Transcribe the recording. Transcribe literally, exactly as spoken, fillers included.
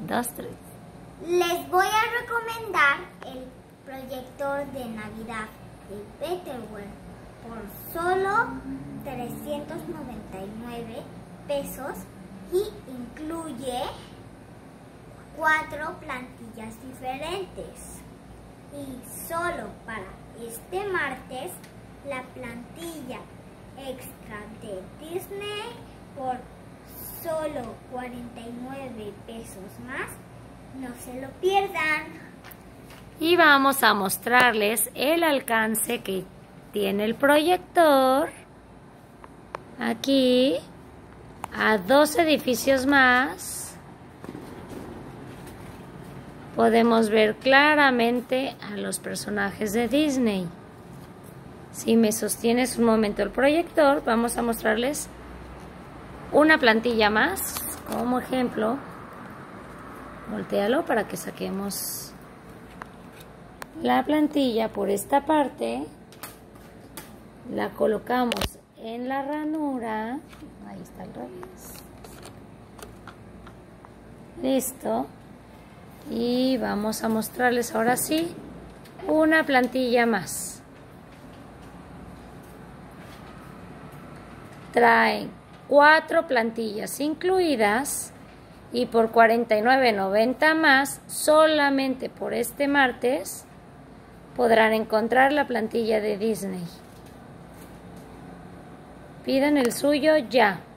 dos, tres. Les voy a recomendar el proyector de Navidad de Betterware por solo trescientos noventa y nueve pesos y incluye cuatro plantillas diferentes. Y solo para este martes, la plantilla extra de Disney por solo cuarenta y nueve pesos más. No se lo pierdan. Y vamos a mostrarles el alcance que tiene el proyector. Aquí, a dos edificios más, podemos ver claramente a los personajes de Disney. Si me sostienes un momento el proyector, vamos a mostrarles una plantilla más como ejemplo. Voltéalo para que saquemos la plantilla por esta parte. La colocamos en la ranura. Ahí está el revés. Listo. Y vamos a mostrarles ahora sí una plantilla más. Trae cuatro plantillas incluidas. Y por cuarenta y nueve noventa más, solamente por este martes, podrán encontrar la plantilla de Disney. Pidan el suyo ya.